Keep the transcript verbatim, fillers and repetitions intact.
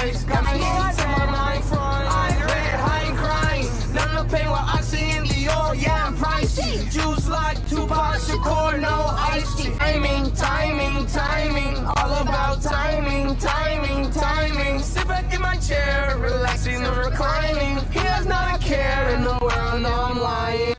ice. Got me into my mind front. I ain't red, I ain't crying. None of the pain while I see in Dior, yeah, I'm pricey. Juice like Tupac Shakur, no ice. Timing, timing, timing. All about timing, timing, timing.